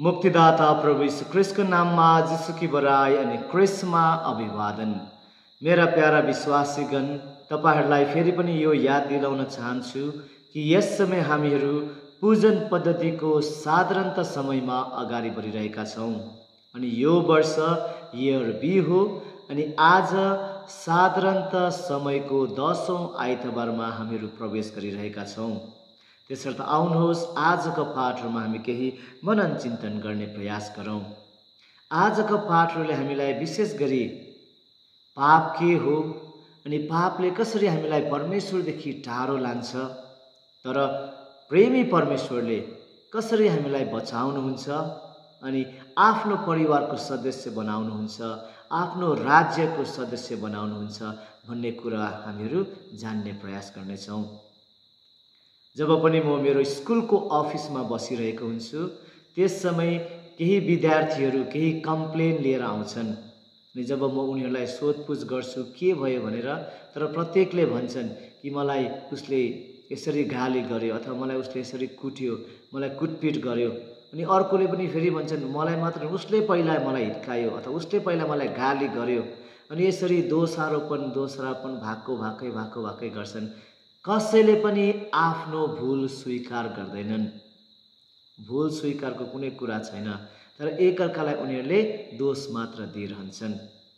मुक्तिदाता प्रभु यीशु ख्रिस्टको नाममा जिसुकी बराई अनि क्रिस्मा अभिवादन। मेरा प्यारा विश्वासीगण, तपाईहरूलाई फेरि पनि यो याद दिलाउन चाहन्छु कि यस समय हामीहरू पूजन पद्धतिको साधारणत समयमा अगाडि बढिरहेका छौँ अनि यो वर्ष इयर बी हो अनि आज साधारणत समयको 10औं आइतबारमा हामीहरू प्रवेश गरिरहेका छौँ। त्यसर्थ आउनुहोस् आजको पाठहरूमा हामी केही मनन चिन्तन गर्ने प्रयास गरौँ। आजको पाठहरूले हामीलाई विशेष गरी पाप के हो अनि पापले कसरी हामीलाई परमेश्वरदेखि टाढो लान्छ, तर प्रेमी परमेश्वरले कसरी हामीलाई बचाउनुहुन्छ अनि आफ्नो परिवारको सदस्य बनाउनुहुन्छ, आफ्नो राज्यको सदस्य बनाउनुहुन्छ भन्ने कुरा हामीहरू जान्ने प्रयास गर्नेछौँ। जब पनि म मेरो स्कुलको अफिसमा बसिरहेको हुन्छु त्यस समय केही विद्यार्थीहरू केही कम्प्लेन लिएर आउँछन् अनि जब म उनीहरूलाई सोधपुछ गर्छु के भयो भनेर, तर प्रत्येकले भन्छन् कि मलाई उसले यसरी गाली गर्यो अथवा मलाई उसले यसरी कुट्यो, मलाई कुटपिट गर्यो। अनि अर्कोले पनि फेरि भन्छन् मलाई मात्र उसले पहिला मलाई हिर्कायो अथवा उसले पहिला मलाई गाली गर्यो। अनि यसरी दोषारोपण भाकै गर्छन्। कसैले पनि आफ्नो भूल स्वीकार गर्दैनन्। भूल स्वीकारको कुनै कुरा छैन, तर एकअर्कालाई उनीहरूले दोष मात्र दिइरहन्छन्।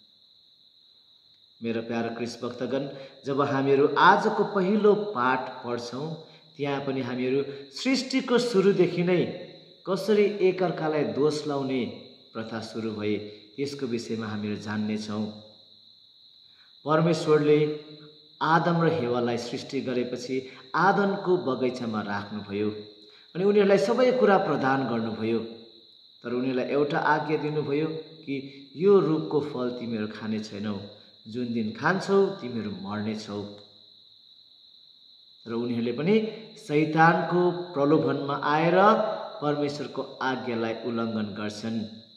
मेरो प्यारो क्रिस्ट भक्तगण, जब हामीहरू आजको पहिलो पाठ पढ्छौँ त्यहाँ पनि हामीहरू सृष्टिको सुरुदेखि नै कसरी एकअर्कालाई दोष लाउने प्रथा सुरु भए त्यसको विषयमा हामीहरू जान्नेछौँ। परमेश्वरले आदम र हेवालाई सृष्टि गरेपछि आदमको बगैँचामा राख्नुभयो अनि उनीहरूलाई सबै कुरा प्रदान गर्नुभयो, तर उनीहरूलाई एउटा आज्ञा दिनुभयो कि यो रुखको फल तिमीहरू खाने छैनौ, जुन दिन खान्छौ तिमीहरू मर्नेछौ। र उनीहरूले पनि शैतानको प्रलोभनमा आएर परमेश्वरको आज्ञालाई उल्लङ्घन गर्छन्।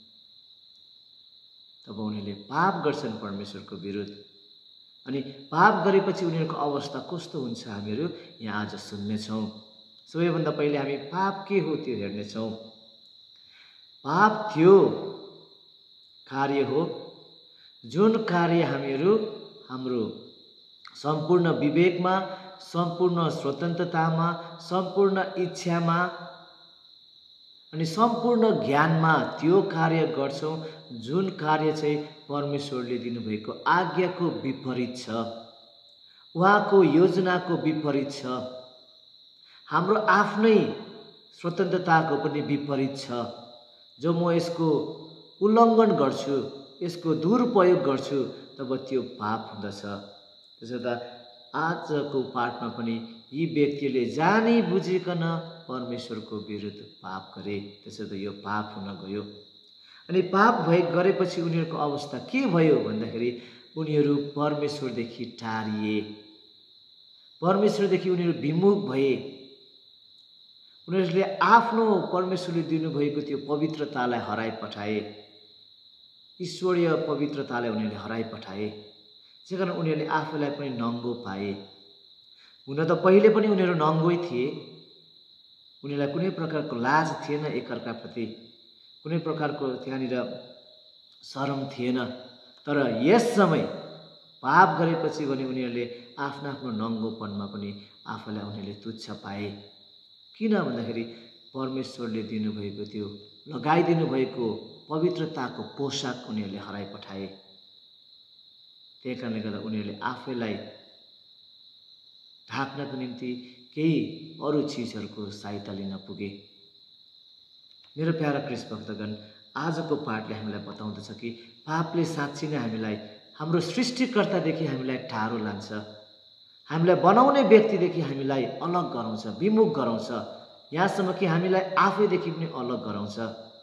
तब उनीहरूले पाप गर्छन् परमेश्वरको विरुद्ध अनि पाप गरेपछि उनीहरूको अवस्था कस्तो हुन्छ हामीहरू यहाँ आज सुन्नेछौँ। सबैभन्दा पहिले हामी पाप के हो त्यो हेर्नेछौँ। पाप त्यो कार्य हो जुन कार्य हामीहरू हाम्रो सम्पूर्ण विवेकमा, सम्पूर्ण स्वतन्त्रतामा, सम्पूर्ण इच्छामा अनि सम्पूर्ण ज्ञानमा त्यो कार्य गर्छौँ जुन कार्य चाहिँ परमेश्वरले दिनुभएको आज्ञाको विपरीत छ, उहाँको योजनाको विपरीत छ, हाम्रो आफ्नै स्वतन्त्रताको पनि विपरीत छ। जो म यसको उल्लङ्घन गर्छु, यसको दुरुपयोग गर्छु, तब त्यो पाप हुँदछ। त्यसर्थ आजको पाठमा पनि यी व्यक्तिले जानी बुझिकन परमेश्वरको विरुद्ध पाप गरे, त्यसर्थ यो पाप हुन गयो। अनि पाप गरेपछि उनीहरूको अवस्था के भयो भन्दाखेरि उनीहरू परमेश्वरदेखि टाढिए, परमेश्वरदेखि उनीहरू विमुख भए। उनीहरूले आफ्नो परमेश्वरले दिनुभएको त्यो पवित्रतालाई हराइपठाए, ईश्वरीय पवित्रतालाई उनीहरूले हराइपठाए। त्यसै कारण उनीहरूले आफूलाई पनि नङ्गो पाए। हुन त पहिले पनि उनीहरू नङ्गै थिए, उनीहरूलाई कुनै प्रकारको लाज थिएन, एकअर्काप्रति कुनै प्रकारको त्यहाँनिर शरम थिएन। तर यस समय पाप गरेपछि भने उनीहरूले आफ्नो नङ्गोपनमा पनि आफूलाई उनीहरूले तुच्छ पाए। किन भन्दाखेरि परमेश्वरले दिनुभएको त्यो लगाइदिनु भएको पवित्रताको पोसाक उनीहरूले हराइपठाए। त्यही कारणले गर्दा उनीहरूले आफैलाई ढाक्नको निम्ति केही अरू चिजहरूको सहायता लिन पुगे। मेरो प्यारा क्रिस्ट भक्तगण, आजको पाठले हामीलाई बताउँदछ कि पापले साँच्चै नै हामीलाई हाम्रो सृष्टिकर्तादेखि हामीलाई टाढो लान्छ, हामीलाई बनाउने व्यक्तिदेखि हामीलाई अलग गराउँछ, विमुख गराउँछ, यहाँसम्म कि हामीलाई आफैदेखि पनि अलग गराउँछ।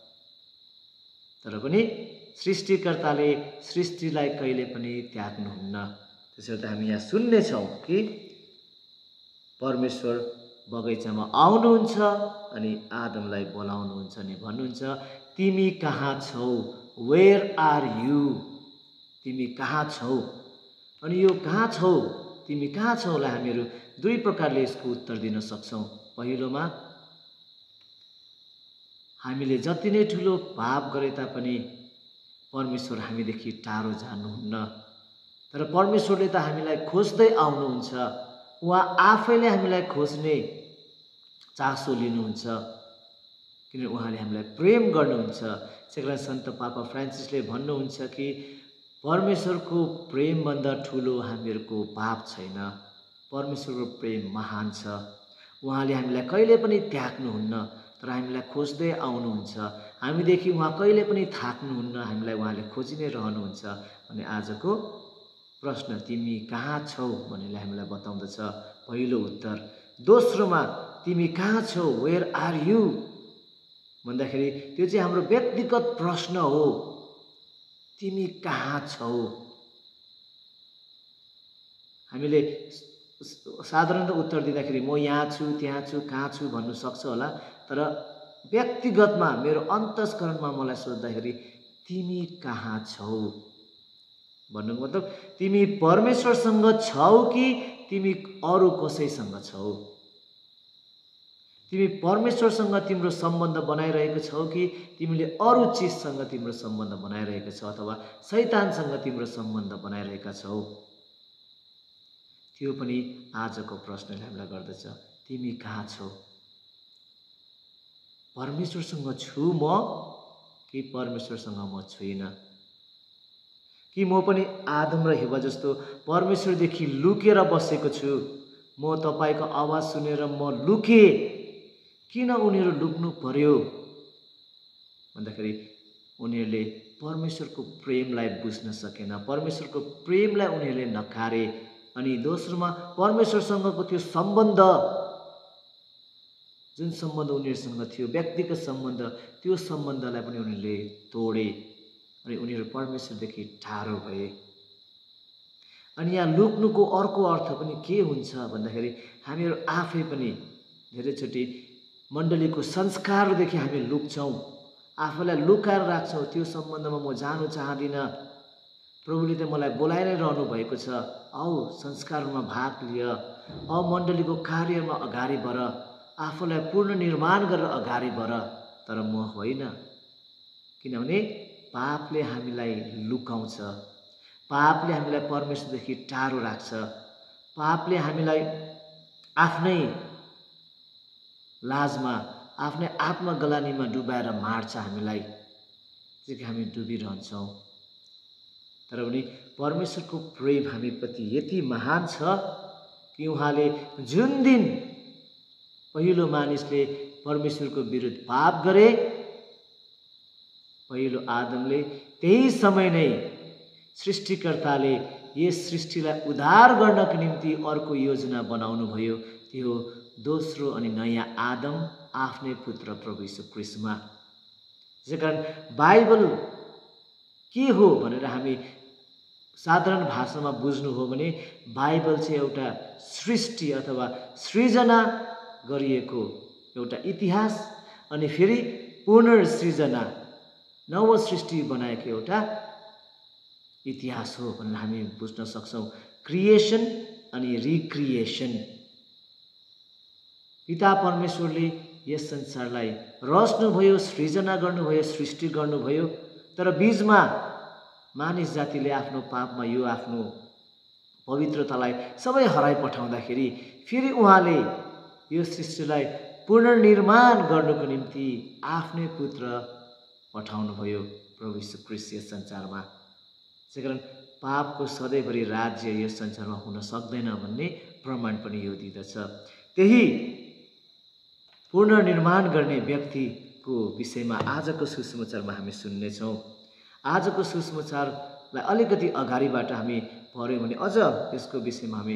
तर पनि सृष्टिकर्ताले सृष्टिलाई कहिले पनि त्याग्नुहुन्न। त्यसर्थ हामी यहाँ सुन्नेछौँ कि परमेश्वर बगैँचामा आउनुहुन्छ अनि आदमलाई बोलाउनुहुन्छ अनि भन्नुहुन्छ, तिमी कहाँ छौ, वेयर आर यु, तिमी कहाँ छौ। अनि यो कहाँ छौ, तिमी कहाँ छौलाई हामीहरू दुई प्रकारले यसको उत्तर दिन सक्छौँ। पहिलोमा हामीले जति नै ठुलो पाप गरे तापनि परमेश्वर हामीदेखि टाढो जानुहुन्न। तर परमेश्वरले त हामीलाई खोज्दै आउनुहुन्छ। उहाँ आफैले हामीलाई खोज्ने चासो लिनुहुन्छ, किनभने उहाँले हामीलाई प्रेम गर्नुहुन्छ। त्यसैकारण सन्त पापा फ्रान्सिसले भन्नुहुन्छ कि परमेश्वरको प्रेमभन्दा ठुलो हामीहरूको पाप छैन। परमेश्वरको प्रेम महान छ। उहाँले हामीलाई कहिले पनि त्याग्नुहुन्न, तर हामीलाई खोज्दै आउनुहुन्छ। हामीदेखि उहाँ कहिले पनि थाक्नुहुन्न, हामीलाई उहाँले खोजि नै रहनुहुन्छ। अनि आजको प्रश्न तिमी कहाँ छौ भन्नेले हामीलाई बताउँदछ पहिलो उत्तर। दोस्रोमा तिमी कहाँ छौ, वेयर आर यु भन्दाखेरि त्यो चाहिँ हाम्रो व्यक्तिगत प्रश्न हो। तिमी कहाँ छौ? हामीले साधारणतः उत्तर दिँदाखेरि म यहाँ छु, त्यहाँ छु, कहाँ छु भन्नु सक्छ होला, तर व्यक्तिगतमा मेरो अन्तस्करणमा मलाई सोद्धाखेरि तिमी कहाँ छौ भन्नुको मतलब तिमी परमेश्वरसँग छौ कि तिमी अरू कसैसँग छौ? तिमी परमेश्वरसँग तिम्रो सम्बन्ध बनाइरहेको छौ कि तिमीले अरू चिजसँग तिम्रो सम्बन्ध बनाइरहेको छौ अथवा शैतानसँग तिम्रो सम्बन्ध बनाइरहेका छौ? त्यो पनि आजको प्रश्नले हामीलाई गर्दछ, तिमी कहाँ छौ? परमेश्वरसँग छु म कि परमेश्वरसँग म छुइनँ? कि म पनि आदम र हेवा जस्तो परमेश्वरदेखि लुकेर बसेको छु? म तपाईँको आवाज सुनेर म लुके। किन उनीहरू लुक्नु पर्यो भन्दाखेरि उनीहरूले परमेश्वरको प्रेमलाई बुझ्न सकेन, परमेश्वरको प्रेमलाई उनीहरूले नकारे। अनि दोस्रोमा परमेश्वरसँगको त्यो सम्बन्ध, जुन सम्बन्ध उनीहरूसँग थियो व्यक्तिगत सम्बन्ध, त्यो सम्बन्धलाई पनि उनीहरूले तोडे अनि उनीहरू परमेश्वरदेखि टाढो भए। अनि यहाँ लुक्नुको अर्को अर्थ पनि के हुन्छ भन्दाखेरि हामीहरू आफै पनि धेरैचोटि मण्डलीको संस्कारदेखि हामी लुक्छौँ, आफूलाई लुकाएर राख्छौँ। त्यो सम्बन्धमा म जानु चाहदिनँ, प्रभुले त मलाई बोलाइ नै रहनु भएको छ, आऊ संस्कारमा भाग लिय, आऊ मण्डलीको कार्यमा अगाडि बढ, आफूलाई पूर्ण निर्माण गरेर अगाडि बढ। तर म होइन, किनभने पापले हामीलाई लुकाउँछ, पापले हामीलाई परमेश्वरदेखि टाढो राख्छ, पापले हामीलाई आफ्नै लाजमा, आफ्नै आत्मग्लानीमा डुबाएर मार्छ हामीलाई, त्यसैले हामी डुबिरहन्छौँ। तर पनि परमेश्वरको प्रेम हामीप्रति यति महान छ कि उहाँले जुन दिन पहिलो मानिसले परमेश्वरको विरुद्ध पाप गरे, पहिलो आदमले, त्यही समय नै सृष्टिकर्ताले यस सृष्टिलाई उद्धार गर्नको निम्ति अर्को योजना बनाउनु भयो। त्यो दोस्रो अनि नयाँ आदम, आफ्नै पुत्र प्रभु यीशु ख्रीष्टमा। त्यसैकारण बाइबल के हो भनेर हामी साधारण भाषामा बुझ्नु हो भने बाइबल चाहिँ एउटा सृष्टि अथवा सृजना गरिएको एउटा इतिहास अनि फेरि पुनर्सृजना, नव सृष्टि बनाएको एउटा इतिहास हो भनेर हामी बुझ्न सक्छौँ। क्रिएसन अनि रिक्रिएसन। पिता परमेश्वरले यस संसारलाई रच्नुभयो, सृजना गर्नुभयो, सृष्टि गर्नुभयो, तर बीचमा मानिस जातिले आफ्नो पापमा यो आफ्नो पवित्रतालाई सबै हराइ पठाउँदाखेरि फेरि उहाँले यो सृष्टिलाई पुनर्निर्माण गर्नको निम्ति आफ्नै पुत्र पठाउनुभयो, प्रभु यीशु ख्रीष्ट यस संसारमा। त्यसैकारण पापको सधैँभरि राज्य यस संसारमा हुन सक्दैन भन्ने प्रमाण पनि यो दिँदछ। त्यही पुनर्निर्माण गर्ने व्यक्तिको विषयमा आजको सुसमाचारमा हामी सुन्नेछौँ। आजको सुसमाचारलाई अलिकति अगाडिबाट हामी पढ्यौँ भने अझ यसको विषयमा हामी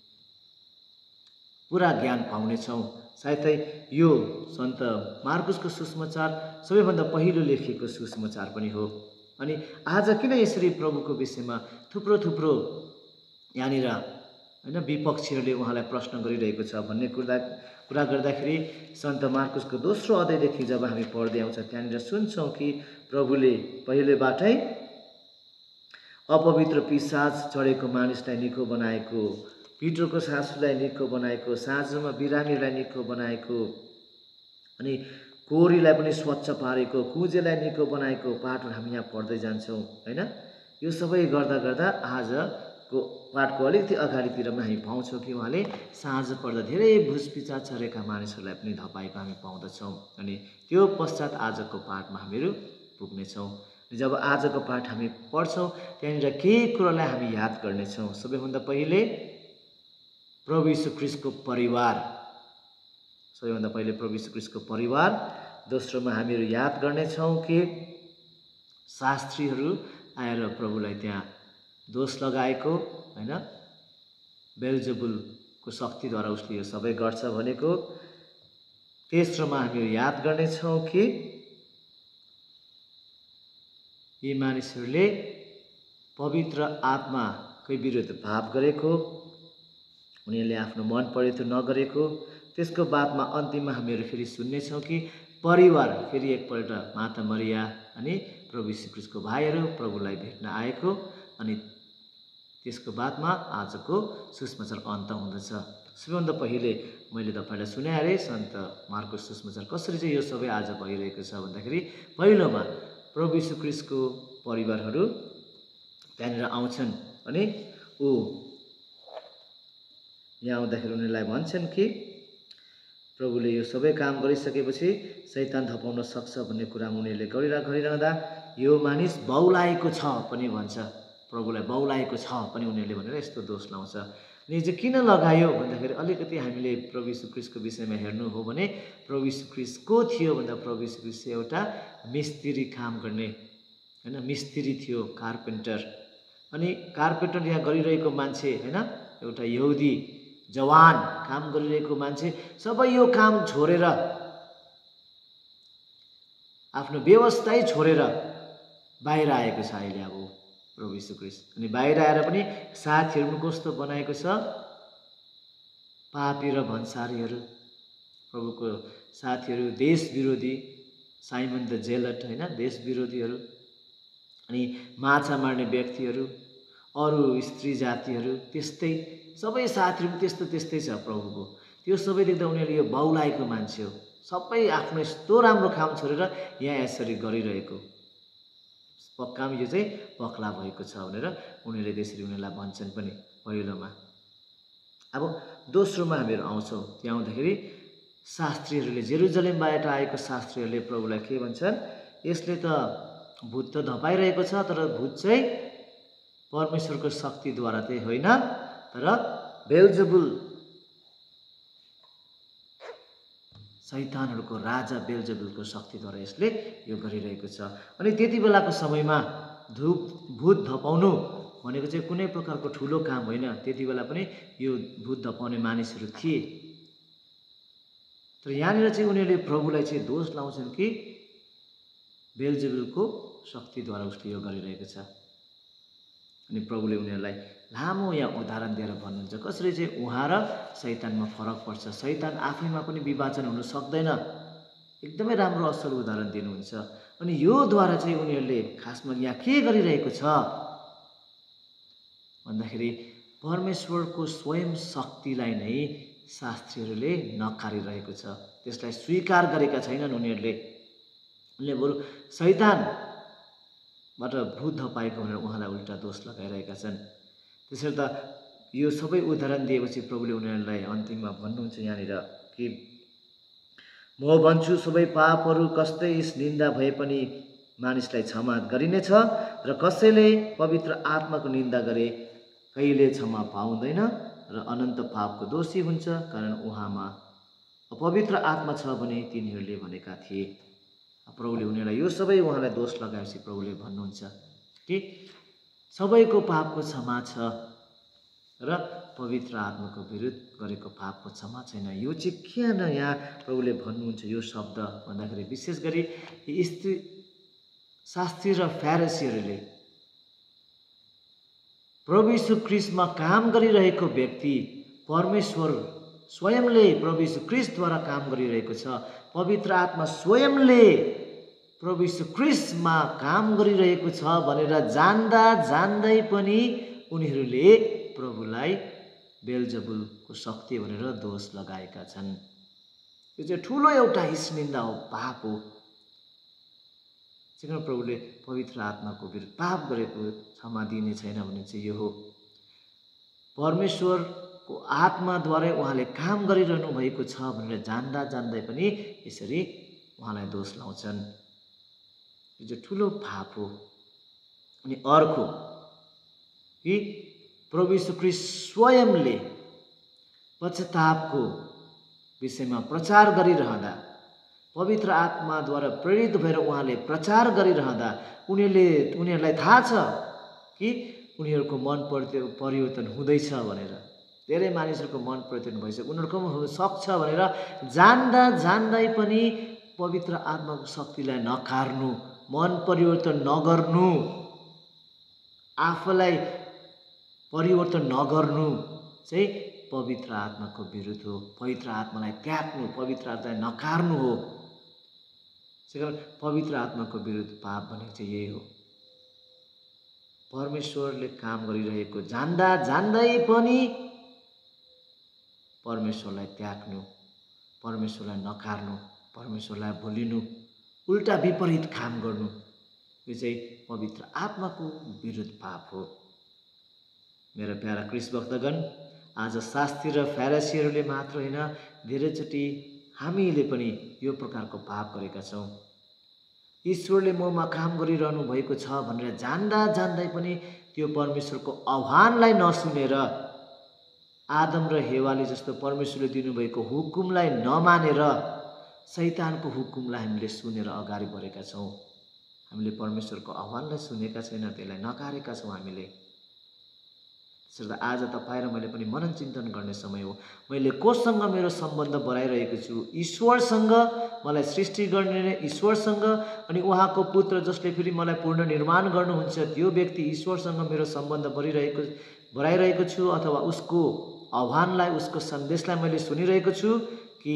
पुरा ज्ञान पाउनेछौँ। साथै यो सन्त मार्कुसको सुसमाचार सबैभन्दा पहिलो लेखिएको सुसमाचार पनि हो। अनि आज किन यसरी प्रभुको विषयमा थुप्रो यहाँनिर होइन विपक्षीहरूले उहाँलाई प्रश्न गरिरहेको छ भन्ने कुरा गर्दाखेरि सन्त मार्कुसको दोस्रो अध्यायदेखि जब हामी पढ्दै आउँछ त्यहाँनिर सुन्छौँ कि प्रभुले पहिलेबाटै अपवित्र पिशाच चढेको मानिसलाई निको बनाएको, पित्रोको सासूलाई निको बनाएको, साँझमा बिरामीलाई निको बनाएको, अनि कोरीलाई पनि स्वच्छ पारेको, कुजेलाई निको बनाएको पाठहरू हामी यहाँ पढ्दै जान्छौँ हैन। यो सबै गर्दा गर्दा आजको पाठको अलिकति अगाडितिरमा हामी पाउँछौँ कि उहाँले साँझ पर्दा धेरै भुसपिचा चरेका मानिसहरूलाई पनि धपाएको हामी पाउँदछौँ। अनि त्यो पश्चात आजको पाठमा हामीहरू पुग्नेछौँ। जब आजको पाठ हामी पढ्छौँ त्यहाँनिर केही कुरालाई हामी याद गर्नेछौँ। सबैभन्दा पहिले प्रभु यीशु ख्रीष्टको परिवार, सबैभन्दा पहिले प्रभु यीशु ख्रीष्टको परिवार। दोस्रोमा हामीहरू याद गर्नेछौँ कि शास्त्रीहरू आएर प्रभुलाई त्यहाँ दोष लगाएको हैन, बेल्जेबुलको शक्तिद्वारा उसले यो सबै गर्छ भनेको। तेस्रोमा हामीहरू याद गर्नेछौँ कि यी मानिसहरूले पवित्र आत्माकै विरुद्ध पाप गरेको, उनीहरूले आफ्नो मन परेतो नगरेको। त्यसको बादमा अन्तिममा हामीहरू फेरि सुन्नेछौँ कि परिवार फेरि एकपल्ट माता मरिया अनि प्रभु यीशु ख्रीष्टको भाइहरू प्रभुलाई भेट्न आएको। अनि त्यसको बादमा आजको सुसमाचार अन्त हुँदछ। सबैभन्दा पहिले मैले तपाईँलाई सुनाएँ सन्त मार्को सुसमाचार कसरी चाहिँ यो सबै आज भइरहेको छ भन्दाखेरि पहिलोमा प्रभु यीशु ख्रीष्टको परिवारहरू त्यहाँनिर आउँछन् अनि यहाँ आउँदाखेरि उनीहरूलाई भन्छन् कि प्रभुले यो सबै काम गरिसकेपछि शैतान धपाउन सक्छ भन्ने कुरा उनीहरूले गरिरहँदा यो मानिस बौलाएको छ पनि भन्छ, प्रभुलाई बौलाएको छ पनि उनीहरूले भनेर यस्तो दोष लाउँछ। अनि चाहिँ किन लगायो भन्दाखेरि अलिकति हामीले प्रभु यीशु ख्रीष्टको विषयमा हेर्नु हो भने प्रभु यीशु ख्रीष्ट को थियो भन्दा प्रभु यीशु ख्रीष्ट एउटा मिस्त्री काम गर्ने हैन, मिस्त्री थियो, कार्पेन्टर। अनि कार्पेन्टर यहाँ गरिरहेको मान्छे हैन, एउटा यहुदी जवान काम गरिरहेको मान्छे सबै यो काम छोडेर आफ्नो व्यवस्थाै छोडेर बाहिर आएको छ अहिले अब प्रभु यीशु ख्रीष्ट। अनि बाहिर आएर पनि साथीहरू कस्तो बनाएको छ, पापी र भन्सारीहरू, प्रभुको साथीहरू देश विरोधी, साइमन द जेलट हैन, देश विरोधीहरू, अनि माछा मार्ने व्यक्तिहरू, अरू स्त्री जातिहरू, त्यस्तै सबै साथीहरू त्यस्तै छ प्रभुको। त्यो सबै देख्दा उनीहरूले यो बौलाएको मान्छे हो, सबै आफ्नो यस्तो राम्रो काम छोडेर यहाँ यसरी गरिरहेको, पक्का यो चाहिँ पक्ला भएको छ भनेर उनीहरूले त्यसरी उनीहरूलाई भन्छन् पनि पहिलोमा। अब दोस्रोमा हामीहरू आउँछौँ, त्यहाँ आउँदाखेरि शास्त्रीहरूले, जेरुजलेमबाट आएको शास्त्रीहरूले प्रभुलाई के भन्छन्, यसले त भूत त धपाइरहेको छ तर भूत चाहिँ परमेश्वरको शक्तिद्वारा चाहिँ होइन तर बेल्जेबुल, शैतानहरूको राजा बेल्जेबुलको शक्तिद्वारा यसले यो गरिरहेको छ। अनि त्यति बेलाको समयमा भूत धपाउनु भनेको चाहिँ कुनै प्रकारको ठुलो काम होइन। त्यति बेला पनि यो भूत धपाउने मानिसहरू थिए। तर यहाँनिर चाहिँ उनीहरूले प्रभुलाई चाहिँ दोष लाउँछन् कि बेल्जेबुलको शक्तिद्वारा उसले यो गरिरहेको छ। अनि प्रभुले उनीहरूलाई लामो यहाँ उदाहरण दिएर भन्नुहुन्छ कसरी चाहिँ उहाँ र शैतानमा फरक पर्छ। शैतान आफैमा पनि विभाजन हुन सक्दैन। एकदमै राम्रो असल उदाहरण दिनुहुन्छ। अनि योद्वारा चाहिँ उनीहरूले खासमा यहाँ के गरिरहेको छ भन्दाखेरि परमेश्वरको स्वयं शक्तिलाई नै शास्त्रीहरूले नकारिरहेको छ, त्यसलाई स्वीकार गरेका छैनन् उनीहरूले। उनले बरु शैतानबाट भूत धपाएको भनेर उहाँलाई उल्टा दोष लगाइरहेका छन्। त्यसैले त यो सबै उदाहरण दिएपछि प्रभुले उनीहरूलाई अन्तिममा भन्नुहुन्छ यहाँनिर कि म भन्छु सबै पापहरू कस्तै निन्दा भए पनि मानिसलाई क्षमा गरिनेछ र कसैले पवित्र आत्माको निन्दा गरे कहिले क्षमा पाउँदैन र अनन्त पापको दोषी हुन्छ, कारण उहाँमा अपवित्र आत्मा छ भने तिनीहरूले भनेका थिए। प्रभुले उनीहरूलाई यो सबै उहाँलाई दोष लगाएपछि प्रभुले भन्नुहुन्छ कि सबैको पापको क्षमा छ र पवित्र आत्माको विरुद्ध गरेको पापको क्षमा छैन। यो चाहिँ किन यहाँ प्रभुले भन्नुहुन्छ यो शब्द भन्दाखेरि विशेष गरी स्त्री शास्त्री र फ्यारिसीहरूले प्रभु यीशु ख्रीष्टमा काम गरिरहेको व्यक्ति परमेश्वर स्वयंले प्रभु यीशु ख्रीष्टद्वारा काम गरिरहेको छ। पवित्र आत्मा स्वयंले प्रभु यीशु ख्रीष्टमा काम गरिरहेको छ भनेर जान्दा जान्दै पनि उनीहरूले प्रभुलाई बेल्जेबुलको शक्ति भनेर दोष लगाएका छन्। यो चाहिँ ठुलो एउटा हिस्निन्दा हो, पाप हो। त्यसै कारण प्रभुले पवित्र आत्माको विरुद्ध पाप गरेको क्षमा दिने छैन भने चाहिँ यो हो। परमेश्वरको आत्माद्वारै उहाँले काम गरिरहनु भएको छ भनेर जान्दा जान्दै पनि यसरी उहाँलाई दोष लाउँछन्। यो चाहिँ ठुलो पाप हो। अनि अर्को कि प्रभु यीशु ख्रीष्ट स्वयंले पश्चातापको विषयमा प्रचार गरिरहँदा, पवित्र आत्माद्वारा प्रेरित भएर उहाँले प्रचार गरिरहँदा उनीहरूलाई थाहा छ कि उनीहरूको मन परिवर्तन हुँदैछ भनेर। धेरै मानिसहरूको मन परिवर्तन भइसक्यो, उनीहरूको हुन सक्छ भनेर जान्दा जान्दै पनि पवित्र आत्माको शक्तिलाई नकार्नु, मन परिवर्तन नगर्नु, आफूलाई परिवर्तन नगर्नु चाहिँ पवित्र आत्माको विरुद्ध हो। पवित्र आत्मालाई त्याग्नु, पवित्र आत्मालाई नकार्नु हो। त्यसैकारण पवित्र आत्माको विरुद्ध पाप भनेको चाहिँ यही हो। परमेश्वरले काम गरिरहेको जान्दा जान्दै पनि परमेश्वरलाई त्याग्नु, परमेश्वरलाई नकार्नु, परमेश्वरलाई भुलिनु, उल्टा विपरीत काम गर्नु, यो चाहिँ पवित्र आत्माको विरुद्ध पाप हो। मेरा प्यारा क्रिस्ट भक्तगण, आज शास्त्री र फ्यारिसीहरूले मात्र होइन, धेरैचोटि हामीले पनि यो प्रकारको पाप गरेका छौँ। ईश्वरले ममा काम गरिरहनु भएको छ भनेर जान्दा जान्दै पनि त्यो परमेश्वरको आह्वानलाई नसुनेर, आदम र हेवाले जस्तो परमेश्वरले दिनुभएको हुकुमलाई नमानेर शैतानको हुकुमलाई हामीले सुनेर अगाडि बढेका छौँ। हामीले परमेश्वरको आह्वानलाई सुनेका छैनौँ, त्यसलाई नकारेका छौँ हामीले। त्यसर्थ आज तपाईँ र मैले पनि मनन चिन्तन गर्ने समय हो। मैले कोसँग मेरो सम्बन्ध बनाइरहेको छु? ईश्वरसँग, मलाई सृष्टि गर्ने ईश्वरसँग, अनि उहाँको पुत्र जसले फेरि मलाई पूर्ण निर्माण गर्नुहुन्छ त्यो व्यक्ति ईश्वरसँग मेरो सम्बन्ध बनाइरहेको छु, अथवा उसको आह्वानलाई, उसको सन्देशलाई मैले सुनिरहेको छु, कि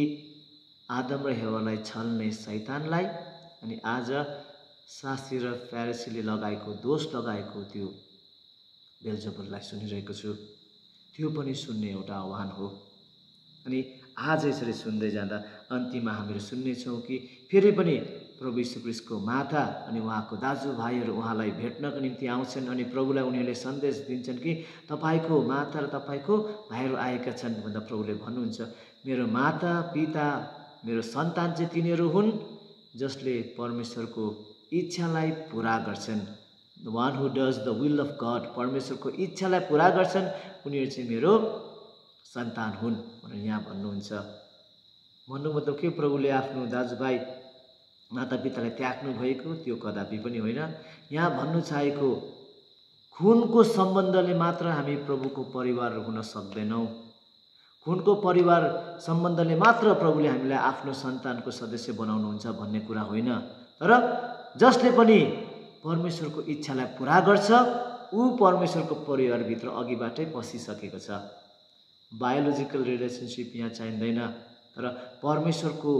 आदम र हेवालाई छल्ने शैतानलाई अनि आज शास्त्री र फ्यारिसीले दोष लगाएको त्यो बेल्जेबुललाई सुनिरहेको छु? त्यो पनि सुन्ने एउटा आह्वान हो। अनि आज यसरी सुन्दै जाँदा अन्तिममा हामीहरू सुन्नेछौँ कि फेरि पनि प्रभु यीशु ख्रीष्टको माता अनि उहाँको दाजुभाइहरू उहाँलाई भेट्नको निम्ति आउँछन्, अनि प्रभुलाई उनीहरूले सन्देश दिन्छन् कि तपाईँको माता र तपाईँको भाइहरू आएका छन् भन्दा प्रभुले भन्नुहुन्छ, मेरो माता पिता, मेरो सन्तान चाहिँ तिनीहरू हुन् जसले परमेश्वरको इच्छालाई पुरा गर्छन्। The one who does the will of God, परमेश्वरको इच्छालाई पुरा गर्छन्, उनीहरू चाहिँ मेरो सन्तान हुन् भनेर यहाँ भन्नुहुन्छ। भन्नु मतलब के? प्रभुले आफ्नो दाजुभाइ मातापितालाई त्याग्नु भएको त्यो कदापि पनि होइन। यहाँ भन्नु चाहेको खुनको सम्बन्धले मात्र हामी प्रभुको परिवार हुन सक्दैनौँ। खुनको परिवार सम्बन्धले मात्र प्रभुले हामीलाई आफ्नो सन्तानको सदस्य बनाउनुहुन्छ भन्ने कुरा होइन। तर जसले पनि परमेश्वरको इच्छालाई पुरा गर्छ ऊ परमेश्वरको परिवारभित्र अघिबाटै पसिसकेको छ। बायोलोजिकल रिलेसनसिप यहाँ चाहिँदैन, तर परमेश्वरको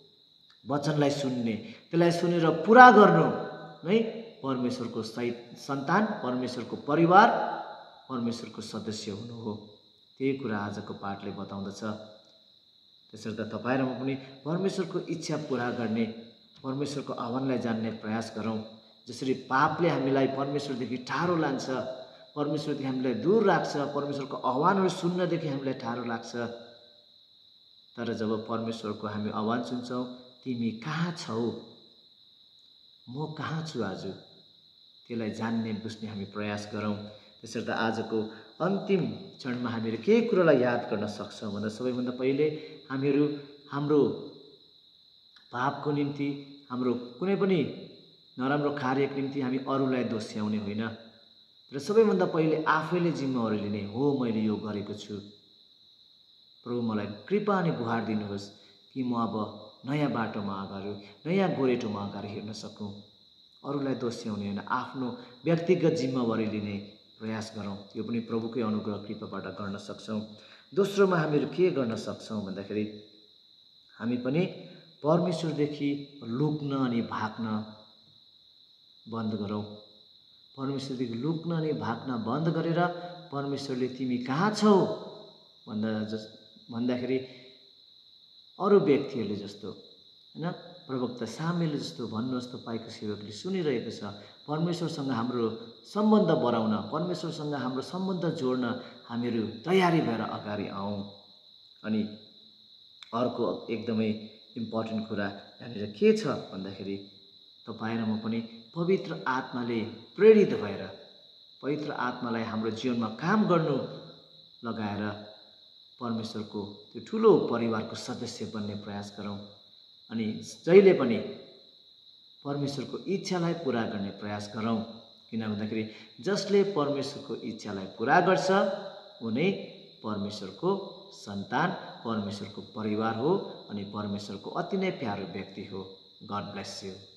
वचनलाई सुन्ने, त्यसलाई सुनेर पुरा गर्नु नै परमेश्वरको सन्तान, परमेश्वरको परिवार, परमेश्वरको सदस्य हुनु हो। त्यही कुरा आजको पाठले बताउँदछ। त्यसर्थ तपाईँ र म पनि परमेश्वरको इच्छा पुरा गर्ने, परमेश्वरको आह्वानलाई जान्ने प्रयास गरौँ। जसरी पापले हामीलाई परमेश्वरदेखि टाढो लान्छ, परमेश्वरदेखि हामीलाई दूर राख्छ, परमेश्वरको आह्वानहरू सुन्नदेखि हामीलाई टाढो लाग्छ, तर जब परमेश्वरको हामी आह्वान सुन्छौँ, तिमी कहाँ छौ, म कहाँ छु आज, त्यसलाई जान्ने बुझ्ने हामी प्रयास गरौँ। त्यसर्थ आजको अन्तिम क्षणमा हामीहरू केही कुरालाई याद गर्न सक्छौँ भन्दा सबैभन्दा पहिले हामीहरू हाम्रो पापको निम्ति, हाम्रो कुनै पनि नराम्रो कार्यको निम्ति हामी अरूलाई दोस्याउने होइन, र सबैभन्दा पहिले आफैले जिम्मेवारी लिने हो। मैले यो गरेको छु, प्रभु मलाई कृपा अनि गुहार दिनुहोस् कि म अब नयाँ बाटोमा अगाडि, नयाँ गोरेटोमा अगाडि हिँड्न सकौँ। अरूलाई दोस्याउने होइन, आफ्नो व्यक्तिगत जिम्मेवारी लिने प्रयास गरौँ। यो पनि प्रभुकै अनुग्रह कृपाबाट गर्न सक्छौँ। दोस्रोमा हामीहरू के गर्न सक्छौँ भन्दाखेरि हामी पनि परमेश्वरदेखि लुक्न अनि भाग्न बन्द गरौँ। परमेश्वरदेखि लुक्न अनि भाग्न बन्द गरेर परमेश्वरले तिमी कहाँ छौ भन्दाखेरि अरू व्यक्तिहरूले जस्तो हैन प्रवक्ता सामेलले जस्तो भन्नुहोस् तपाईँको सेवकले सुनिरहेको छ। परमेश्वरसँग हाम्रो सम्बन्ध बढाउन, परमेश्वरसँग हाम्रो सम्बन्ध जोड्न हामीहरू तयारी भएर अगाडि आउँ। अनि अर्को एकदमै इम्पोर्टेन्ट कुरा यहाँनिर के छ भन्दाखेरि तपाईँ र म पनि पवित्र आत्माले प्रेरित भएर पवित्र आत्मालाई हाम्रो जीवनमा काम गर्नु लगाएर परमेश्वरको त्यो ठुलो परिवारको सदस्य बन्ने प्रयास गरौँ। अनि जहिले पनि परमेश्वरको इच्छालाई पुरा गर्ने प्रयास गरौँ। किन भन्दाखेरि जसले परमेश्वरको इच्छालाई पुरा गर्छ ऊ नै परमेश्वरको सन्तान, परमेश्वरको परिवार हो अनि परमेश्वरको अति नै प्यारो व्यक्ति हो। God bless you.